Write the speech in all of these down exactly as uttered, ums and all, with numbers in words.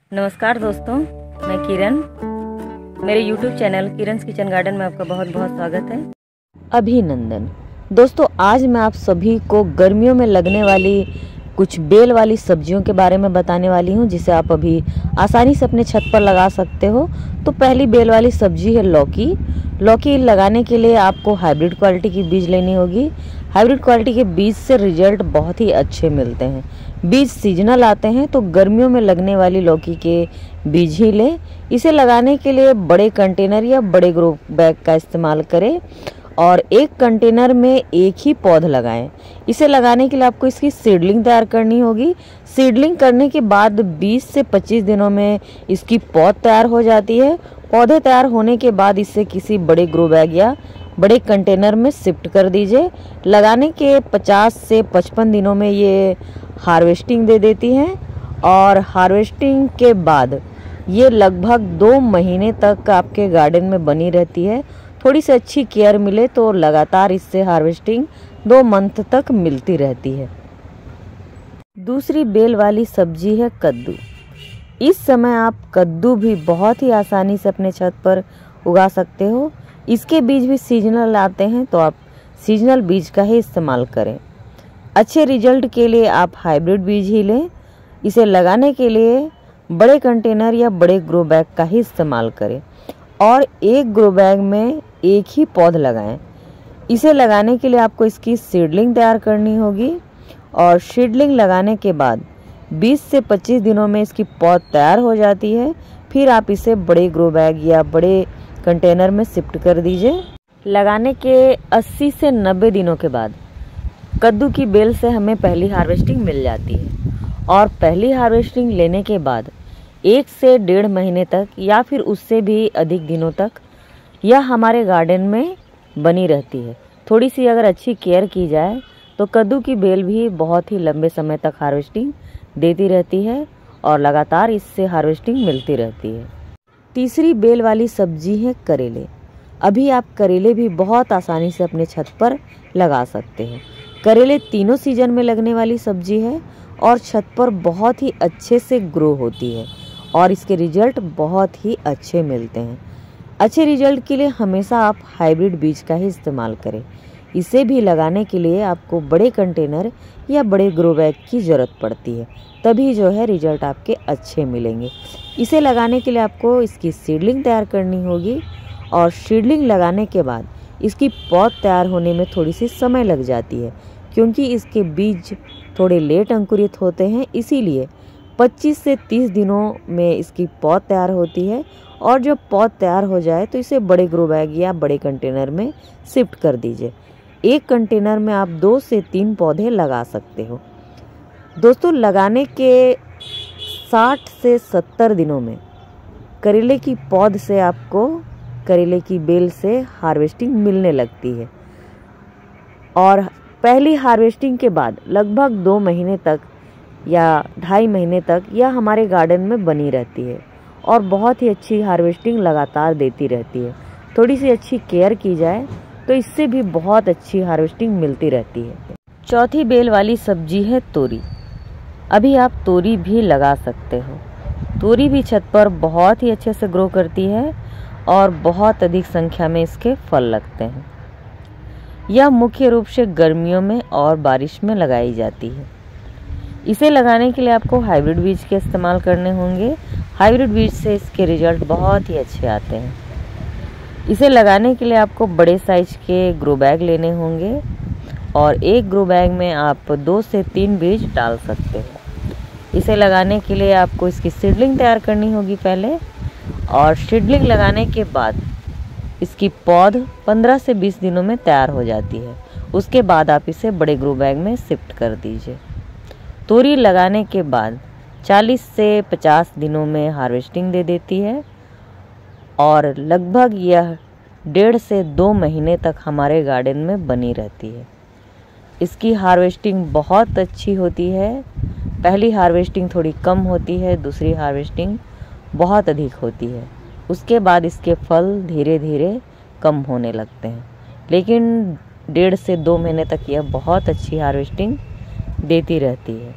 नमस्कार दोस्तों, मैं किरण। मेरे YouTube channel Kiran's kitchen garden में आपका बहुत बहुत स्वागत है। अभिनंदन। दोस्तों, आज मैं आप सभी को गर्मियों में लगने वाली कुछ बेल वाली सब्जियों के बारे में बताने वाली हूं, जिसे आप अभी आसानी से अपने छत पर लगा सकते हो। तो पहली बेल वाली सब्जी है लौकी। लौकी लगाने के लिए आपको हाइब्रिड क्वालिटी की बीज लेनी होगी। हाइब्रिड क्वालिटी के बीज से रिजल्ट बहुत ही अच्छे मिलते हैं। बीज सीजनल आते हैं, तो गर्मियों में लगने वाली लौकी के बीज ही लें। इसे लगाने के लिए बड़े कंटेनर या बड़े ग्रो बैग का इस्तेमाल करें और एक कंटेनर में एक ही पौध लगाएं। इसे लगाने के लिए आपको इसकी सीडलिंग तैयार करनी होगी। सीडलिंग करने के बाद बीस से पच्चीस दिनों में इसकी पौध तैयार हो जाती है। पौधे तैयार होने के बाद इसे किसी बड़े ग्रो बैग या बड़े कंटेनर में शिफ्ट कर दीजिए। लगाने के पचास से पचपन दिनों में ये हार्वेस्टिंग दे देती हैं और हार्वेस्टिंग के बाद ये लगभग दो महीने तक आपके गार्डन में बनी रहती है। थोड़ी सी अच्छी केयर मिले तो लगातार इससे हार्वेस्टिंग दो मंथ तक मिलती रहती है। दूसरी बेल वाली सब्जी है कद्दू। इस समय आप कद्दू भी बहुत ही आसानी से अपने छत पर उगा सकते हो। इसके बीज भी सीजनल आते हैं, तो आप सीजनल बीज का ही इस्तेमाल करें। अच्छे रिजल्ट के लिए आप हाइब्रिड बीज ही लें। इसे लगाने के लिए बड़े कंटेनर या बड़े ग्रो बैग का ही इस्तेमाल करें और एक ग्रो बैग में एक ही पौध लगाएं। इसे लगाने के लिए आपको इसकी सीडलिंग तैयार करनी होगी और सीडलिंग लगाने के बाद बीस से पच्चीस दिनों में इसकी पौध तैयार हो जाती है। फिर आप इसे बड़े ग्रो बैग या बड़े कंटेनर में शिफ्ट कर दीजिए। लगाने के अस्सी से नब्बे दिनों के बाद कद्दू की बेल से हमें पहली हार्वेस्टिंग मिल जाती है और पहली हार्वेस्टिंग लेने के बाद एक से डेढ़ महीने तक या फिर उससे भी अधिक दिनों तक यह हमारे गार्डन में बनी रहती है। थोड़ी सी अगर अच्छी केयर की जाए तो कद्दू की बेल भी बहुत ही लंबे समय तक हार्वेस्टिंग देती रहती है और लगातार इससे हार्वेस्टिंग मिलती रहती है। तीसरी बेल वाली सब्जी है करेले। अभी आप करेले भी बहुत आसानी से अपने छत पर लगा सकते हो। करेले तीनों सीजन में लगने वाली सब्जी है और छत पर बहुत ही अच्छे से ग्रो होती है और इसके रिजल्ट बहुत ही अच्छे मिलते हैं। अच्छे रिजल्ट के लिए हमेशा आप हाइब्रिड बीज का ही इस्तेमाल करें। इसे भी लगाने के लिए आपको बड़े कंटेनर या बड़े ग्रो बैग की ज़रूरत पड़ती है, तभी जो है रिजल्ट आपके अच्छे मिलेंगे। इसे लगाने के लिए आपको इसकी सीडलिंग तैयार करनी होगी और सीडलिंग लगाने के बाद इसकी पौध तैयार होने में थोड़ी सी समय लग जाती है, क्योंकि इसके बीज थोड़े लेट अंकुरित होते हैं। इसीलिए पच्चीस से तीस दिनों में इसकी पौध तैयार होती है और जब पौध तैयार हो जाए तो इसे बड़े ग्रो बैग या बड़े कंटेनर में शिफ्ट कर दीजिए। एक कंटेनर में आप दो से तीन पौधे लगा सकते हो। दोस्तों, लगाने के साठ से सत्तर दिनों में करेले की पौध से आपको करेले की बेल से हार्वेस्टिंग मिलने लगती है और पहली हार्वेस्टिंग के बाद लगभग दो महीने तक या ढाई महीने तक यह हमारे गार्डन में बनी रहती है और बहुत ही अच्छी हार्वेस्टिंग लगातार देती रहती है। थोड़ी सी अच्छी केयर की जाए तो इससे भी बहुत अच्छी हार्वेस्टिंग मिलती रहती है। चौथी बेल वाली सब्जी है तोरी। अभी आप तोरी भी लगा सकते हो। तोरी भी छत पर बहुत ही अच्छे से ग्रो करती है और बहुत अधिक संख्या में इसके फल लगते हैं। यह मुख्य रूप से गर्मियों में और बारिश में लगाई जाती है। इसे लगाने के लिए आपको हाइब्रिड बीज के इस्तेमाल करने होंगे। हाइब्रिड बीज से इसके रिजल्ट बहुत ही अच्छे आते हैं। इसे लगाने के लिए आपको बड़े साइज के ग्रो बैग लेने होंगे और एक ग्रो बैग में आप दो से तीन बीज डाल सकते हो। इसे लगाने के लिए आपको इसकी सीडलिंग तैयार करनी होगी पहले और सीडलिंग लगाने के बाद इसकी पौध पंद्रह से बीस दिनों में तैयार हो जाती है। उसके बाद आप इसे बड़े ग्रो बैग में शिफ्ट कर दीजिए। तोरी लगाने के बाद चालीस से पचास दिनों में हार्वेस्टिंग दे देती है और लगभग यह डेढ़ से दो महीने तक हमारे गार्डन में बनी रहती है। इसकी हार्वेस्टिंग बहुत अच्छी होती है। पहली हार्वेस्टिंग थोड़ी कम होती है, दूसरी हार्वेस्टिंग बहुत अधिक होती है। उसके बाद इसके फल धीरे धीरे कम होने लगते हैं, लेकिन डेढ़ से दो महीने तक यह बहुत अच्छी हार्वेस्टिंग देती रहती है।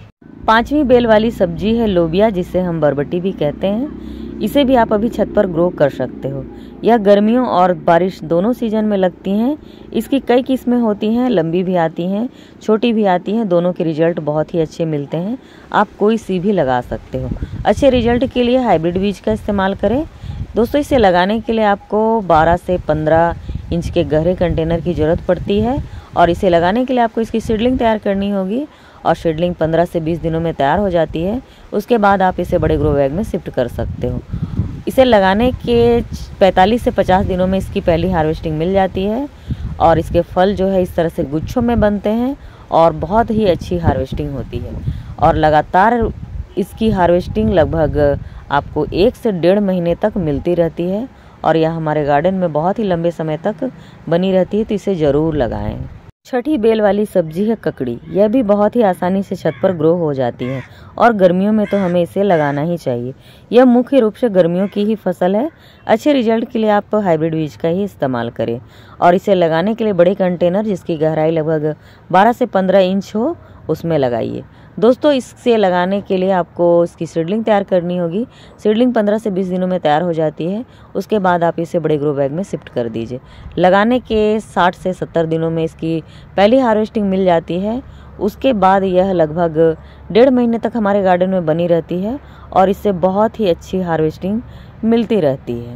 पांचवी बेल वाली सब्जी है लोबिया, जिसे हम बरबटी भी कहते हैं। इसे भी आप अभी छत पर ग्रो कर सकते हो। यह गर्मियों और बारिश दोनों सीजन में लगती हैं। इसकी कई किस्में होती हैं, लंबी भी आती हैं, छोटी भी आती हैं। दोनों के रिजल्ट बहुत ही अच्छे मिलते हैं। आप कोई सी भी लगा सकते हो। अच्छे रिजल्ट के लिए हाइब्रिड बीज का इस्तेमाल करें। दोस्तों, इसे लगाने के लिए आपको बारह से पंद्रह इंच के गहरे कंटेनर की ज़रूरत पड़ती है और इसे लगाने के लिए आपको इसकी सीडलिंग तैयार करनी होगी और सीडलिंग पंद्रह से बीस दिनों में तैयार हो जाती है। उसके बाद आप इसे बड़े ग्रो बैग में शिफ्ट कर सकते हो। इसे लगाने के पैंतालीस से पचास दिनों में इसकी पहली हार्वेस्टिंग मिल जाती है और इसके फल जो है इस तरह से गुच्छों में बनते हैं और बहुत ही अच्छी हार्वेस्टिंग होती है। और लगातार इसकी हार्वेस्टिंग लगभग आपको एक से डेढ़ महीने तक मिलती रहती है और यह हमारे गार्डन में बहुत ही लंबे समय तक बनी रहती है, तो इसे ज़रूर लगाएं। छठी बेल वाली सब्जी है ककड़ी। यह भी बहुत ही आसानी से छत पर ग्रो हो जाती है और गर्मियों में तो हमें इसे लगाना ही चाहिए। यह मुख्य रूप से गर्मियों की ही फसल है। अच्छे रिजल्ट के लिए आप हाइब्रिड बीज का ही इस्तेमाल करें और इसे लगाने के लिए बड़े कंटेनर जिसकी गहराई लगभग बारह से पंद्रह इंच हो उसमें लगाइए। दोस्तों, इसे लगाने के लिए आपको इसकी सीडलिंग तैयार करनी होगी। सीडलिंग पंद्रह से बीस दिनों में तैयार हो जाती है। उसके बाद आप इसे बड़े ग्रो बैग में शिफ्ट कर दीजिए। लगाने के साठ से सत्तर दिनों में इसकी पहली हार्वेस्टिंग मिल जाती है। उसके बाद यह लगभग डेढ़ महीने तक हमारे गार्डन में बनी रहती है और इससे बहुत ही अच्छी हार्वेस्टिंग मिलती रहती है।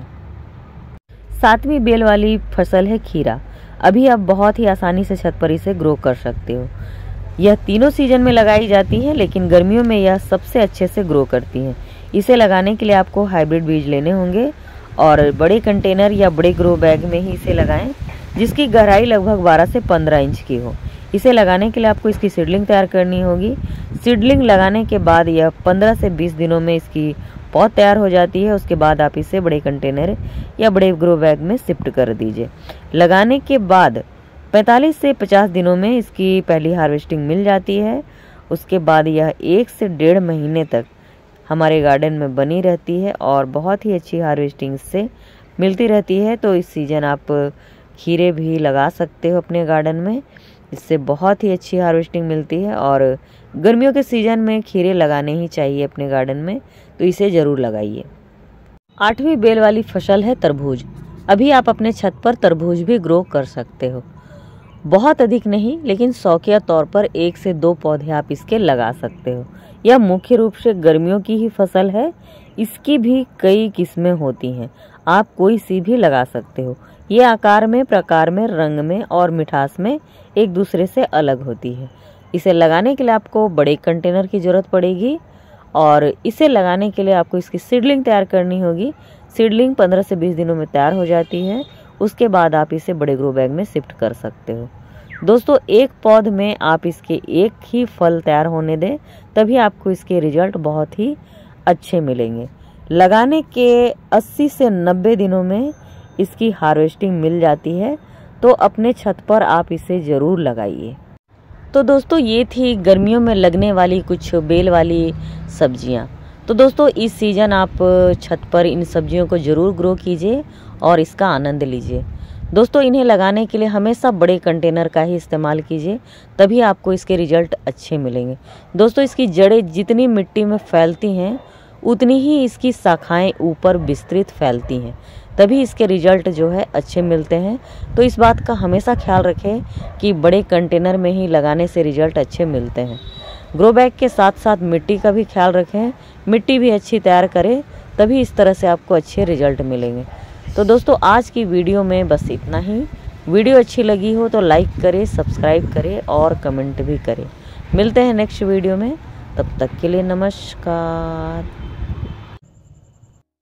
सातवीं बेल वाली फसल है खीरा। अभी आप बहुत ही आसानी से छत पर इसे ग्रो कर सकते हो। यह तीनों सीजन में लगाई जाती है, लेकिन गर्मियों में यह सबसे अच्छे से ग्रो करती है। इसे लगाने के लिए आपको हाइब्रिड बीज लेने होंगे और बड़े कंटेनर या बड़े ग्रो बैग में ही इसे लगाएं जिसकी गहराई लगभग बारह से पंद्रह इंच की हो। इसे लगाने के लिए आपको इसकी सीडलिंग तैयार करनी होगी। सीडलिंग लगाने के बाद यह पंद्रह से बीस दिनों में इसकी पौध तैयार हो जाती है। उसके बाद आप इसे बड़े कंटेनर या बड़े ग्रो बैग में शिफ्ट कर दीजिए। लगाने के बाद पैंतालीस से पचास दिनों में इसकी पहली हार्वेस्टिंग मिल जाती है। उसके बाद यह एक से डेढ़ महीने तक हमारे गार्डन में बनी रहती है और बहुत ही अच्छी हार्वेस्टिंग से मिलती रहती है। तो इस सीज़न आप खीरे भी लगा सकते हो अपने गार्डन में। इससे बहुत ही अच्छी हार्वेस्टिंग मिलती है और गर्मियों के सीज़न में खीरे लगाने ही चाहिए अपने गार्डन में, तो इसे ज़रूर लगाइए। आठवीं बेल वाली फसल है तरबूज। अभी आप अपने छत पर तरबूज भी ग्रो कर सकते हो। बहुत अधिक नहीं, लेकिन शौकिया तौर पर एक से दो पौधे आप इसके लगा सकते हो। यह मुख्य रूप से गर्मियों की ही फसल है। इसकी भी कई किस्में होती हैं, आप कोई सी भी लगा सकते हो। ये आकार में, प्रकार में, रंग में और मिठास में एक दूसरे से अलग होती है। इसे लगाने के लिए आपको बड़े कंटेनर की ज़रूरत पड़ेगी और इसे लगाने के लिए आपको इसकी सीडलिंग तैयार करनी होगी। सीडलिंग पंद्रह से बीस दिनों में तैयार हो जाती है। उसके बाद आप इसे बड़े ग्रो बैग में शिफ्ट कर सकते हो। दोस्तों, एक पौध में आप इसके एक ही फल तैयार होने दें, तभी आपको इसके रिजल्ट बहुत ही अच्छे मिलेंगे। लगाने के अस्सी से नब्बे दिनों में इसकी हार्वेस्टिंग मिल जाती है, तो अपने छत पर आप इसे ज़रूर लगाइए। तो दोस्तों, ये थी गर्मियों में लगने वाली कुछ बेल वाली सब्जियां। तो दोस्तों, इस सीज़न आप छत पर इन सब्जियों को ज़रूर ग्रो कीजिए और इसका आनंद लीजिए। दोस्तों, इन्हें लगाने के लिए हमेशा बड़े कंटेनर का ही इस्तेमाल कीजिए, तभी आपको इसके रिजल्ट अच्छे मिलेंगे। दोस्तों, इसकी जड़ें जितनी मिट्टी में फैलती हैं उतनी ही इसकी शाखाएं ऊपर विस्तृत फैलती हैं, तभी इसके रिजल्ट जो है अच्छे मिलते हैं। तो इस बात का हमेशा ख्याल रखें कि बड़े कंटेनर में ही लगाने से रिजल्ट अच्छे मिलते हैं। ग्रो बैग के साथ साथ मिट्टी का भी ख्याल रखें, मिट्टी भी अच्छी तैयार करें, तभी इस तरह से आपको अच्छे रिजल्ट मिलेंगे। तो दोस्तों, आज की वीडियो में बस इतना ही। वीडियो अच्छी लगी हो तो लाइक करें, सब्सक्राइब करें और कमेंट भी करें। मिलते हैं नेक्स्ट वीडियो में, तब तक के लिए नमस्कार।